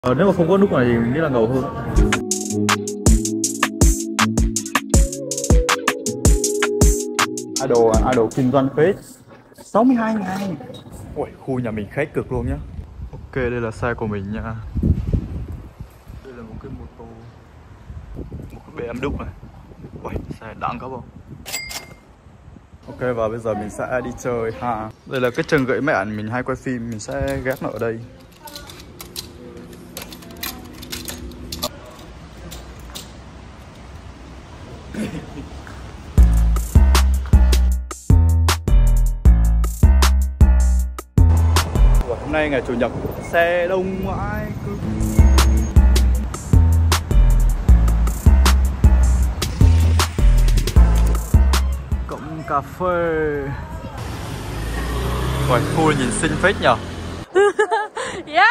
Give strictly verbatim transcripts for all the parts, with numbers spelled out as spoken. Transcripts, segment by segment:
Ờ, nếu mà không có nút này thì mình nghĩ là ngầu hơn. Idol, idol kinh doanh phết sáu mươi hai ngàn. Ui, khu nhà mình khét cực luôn nhá. Ok, đây là xe của mình nha. Đây là một cái mô tô, một cái bê em đúc này. Ui, xe đẳng có không? Ok, và bây giờ mình sẽ đi chơi ha. Đây là cái chân gãy máy ảnh mình hay quay phim, mình sẽ ghép nó ở đây. Hôm nay ngày chủ nhật, xe đông mãi cứ cổng cà phê. Ôi, khu nhìn xinh phết nhờ. Yeah.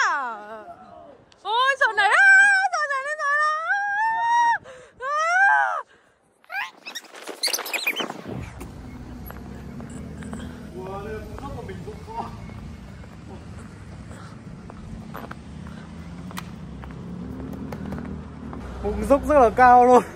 Ôi sợ này á, sợ này lên rồi đó. Một dốc rất là cao luôn.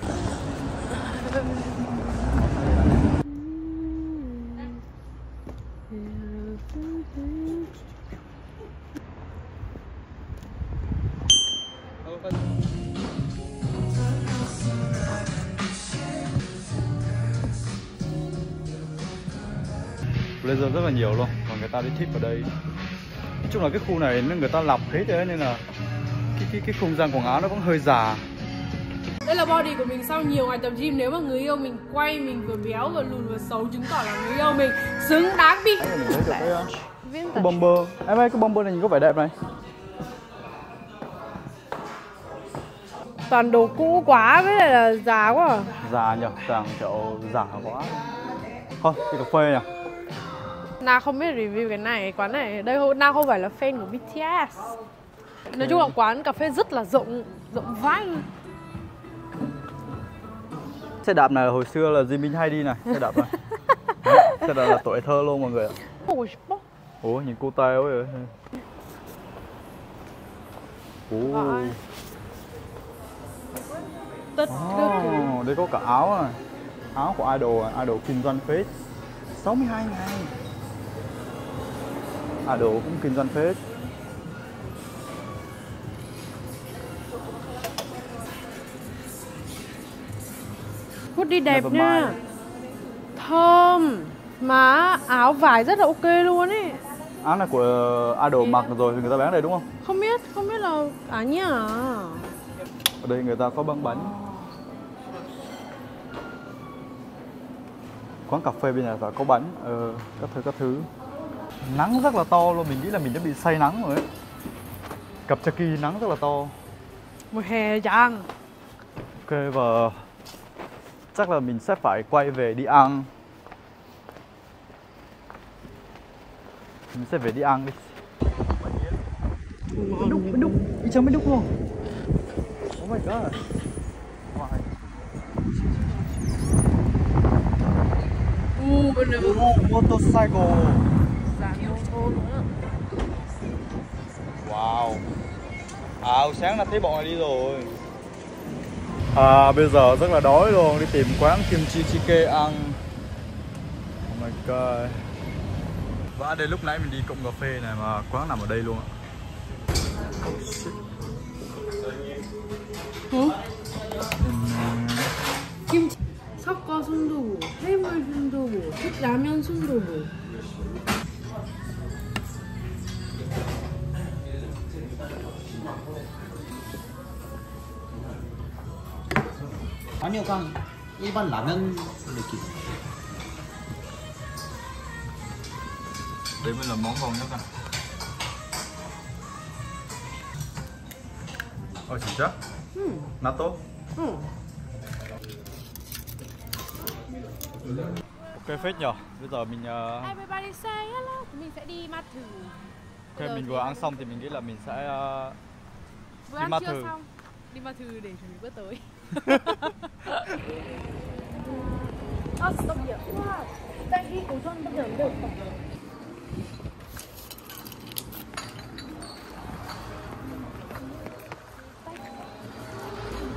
Blazer rất là nhiều luôn, còn người ta đi tip ở đây. Nói chung là cái khu này nên người ta lập hết thế nên là cái cái cái không gian quần áo nó vẫn hơi già. Đây là body của mình sau nhiều ngày tập gym. Nếu mà người yêu mình quay mình vừa béo vừa lùn vừa xấu, chứng tỏ là người yêu mình xứng đáng bị. Mình thấy được cái, cái bomber. Em ơi, cái bomber này nhìn có vẻ đẹp này. Toàn đồ cũ quá với lại là già quá à. Già nhờ, càng kiểu già quá. Thôi, đi cà phê nhỉ. Na không biết review cái này, quán này đây Na không phải là fan của bê tê ét. Nói chung là quán cà phê rất là rộng, rộng vãi. Xe đạp này hồi xưa là Jimmy hay đi này, xe đạp này. Xe đạp là tuổi thơ luôn mọi người ạ. Ủa, nhìn cô tay quá vậy. Ủa. Tất Oh, đây có cả áo này. Áo của idol, idol kinh doanh phết sáu mươi hai ngàn. Idol cũng kinh doanh phết. Hoodie đẹp nha. Thơm. Má áo vải rất là ok luôn ấy. Áo này của idol mặc rồi thì người ta bán đây đúng không? Không biết, không biết là á nhá. Ở đây người ta có băng bánh. Quán cà phê bên này và có bánh, ờ, các thứ các thứ. Nắng rất là to luôn, mình nghĩ là mình đã bị say nắng rồi ấy. Cặp Chucky nắng rất là to. Mùa hè chăng. Ok, và chắc là mình sẽ phải quay về đi ăn. Mình sẽ về đi ăn đi. Đúc, đúc, đi chơi mới đúc luôn. Oh my god. Uh, bên này motorcycle. Dạ, mô tô nữa. Wow. À, sáng đã thấy bọn này đi rồi. À, bây giờ rất là đói luôn, đi tìm quán kimchi jjigae ăn. Oh my god. Và đây lúc nãy mình đi cụm cà phê này mà quán nằm ở đây luôn ạ. Oh shit. Hả? 김치 섞어 순두부, 해물 순두부, 라면 순두부. 아니요, 그냥 일반 라면 느낌. Đây mới là món ngon nhất anh. Ôi 진짜? 응. Natto? 응. Ok phết nhờ. Bây giờ mình uh... Everybody say hello. Mình sẽ đi Mathử. Ok, mình vừa ăn xong thì mình nghĩ là mình sẽ uh... vừa đi ăn Mathử. trưa xong. Đi Mathử để chuẩn bị bữa tới. 아, 진짜 미안. 와, 딸기 오전밖에 안 되었다.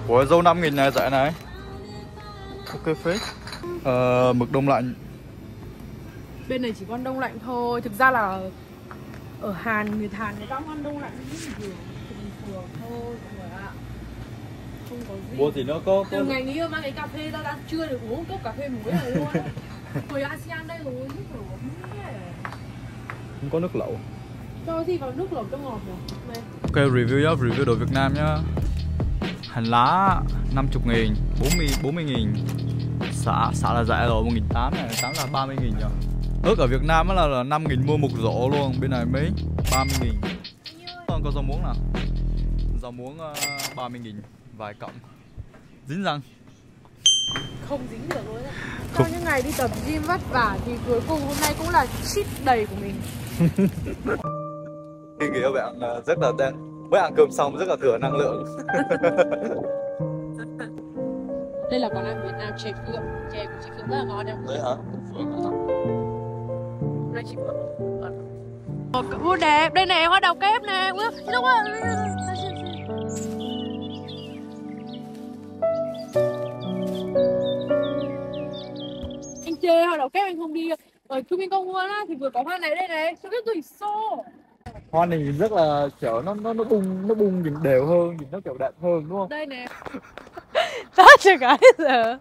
Ủa dâu năm nghìn này rẻ này. Ok phết. Ờ, mực đông lạnh. Bên này chỉ con đông lạnh thôi. Thực ra là ở Hàn, người Hàn người ta cũng ăn đông lạnh rất là nhiều. Bình thường thôi mọi người ạ. Không có gì. Mua thì nó có, có... Từ ngày nghĩ mang cái cà phê ra đã chưa được uống cốc cà phê muối này luôn. Hồi ASEAN đây rồi, nước lẩu không có nước lẩu. cho gì vào nước lẩu cho ngọt nhỉ? Ok, review nhá, review đồ Việt Nam nhá. Hành lá năm mươi nghìn, bốn mươi nghìn. Xả, xả là rẻ rồi, một nghìn tám trăm này, tám là ba mươi nghìn nhỉ. Ước ở Việt Nam là, là năm nghìn mua một rổ luôn, bên này mấy? ba mươi nghìn. Có rau muống nào? Rau muống uh, ba mươi nghìn, vài cọng. Dính răng. Không dính được luôn á. Sau những ngày đi tập gym vất vả thì cuối cùng hôm nay cũng là cheat day của mình. Khi các bạn rất là đen. Mới ăn cơm xong rất là thừa năng lượng. Đây là quán ăn Việt Nam chè Phượng. Chè của chị Phượng rất là ngon em. Đấy hả? Đây chị Phượng. Ủa đẹp, đây nè, hoa đào kép nè. Đúng rồi. Anh chê hoa đào kép anh không đi. Ở Trung Minh Công Nguồn á thì vừa có hoa này đây này, sao biết tùy xô. Hoa này rất là kiểu nó nó nó bung nó bung nhìn đều hơn, nhìn nó kiểu đẹp hơn đúng không? Đây nè. Tát cho cái giờ.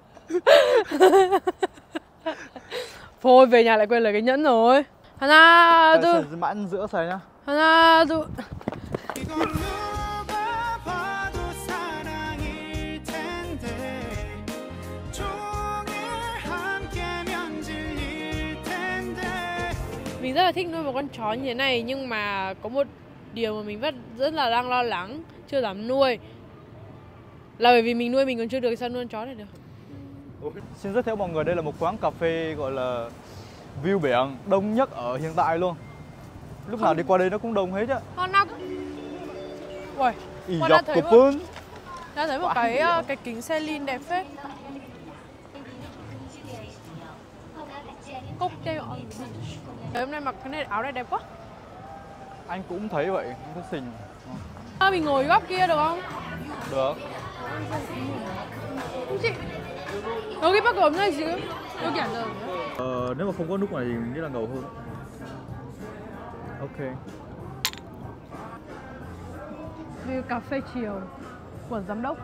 Thôi về nhà lại quên lấy cái nhẫn rồi. 하나 둘. Mãn giữa xài nhá. 하나 둘. Mình rất là thích nuôi một con chó như thế này, nhưng mà có một điều mà mình rất, rất là đang lo lắng, chưa dám nuôi. Là bởi vì mình nuôi mình còn chưa được, sao nuôi con chó này được. Xin giới thiệu mọi người, đây là một quán cà phê gọi là view biển, đông nhất ở hiện tại luôn. Lúc nào đi qua đây nó cũng đông hết á. Con nào ui, Ý con dọc đã thấy của một, Pơn. đã thấy một cái cái kính Celine đẹp phết. Cocktail on beach. Hôm nay mặc cái này áo này đẹp quá. Anh cũng thấy vậy, anh thấy xinh. À, mình ngồi góc kia được không? Được. chị 여기밖에 없나 지금? 여기 앉아도 돼요? Ờ, nếu mà không có nút này thì mình nghĩ là ngầu hơn. Ok. View cà phê chiều của giám đốc.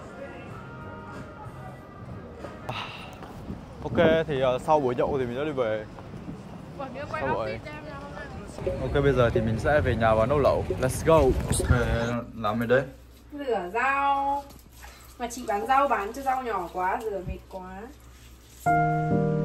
Ok, thì uh, sau buổi nhậu thì mình sẽ đi về. Sau buổi. Ok, bây giờ thì mình sẽ về nhà và nấu lẩu. Let's go. Làm gì đây? Rửa rau. Mà chị bán rau bán cho rau nhỏ quá, rửa mệt quá.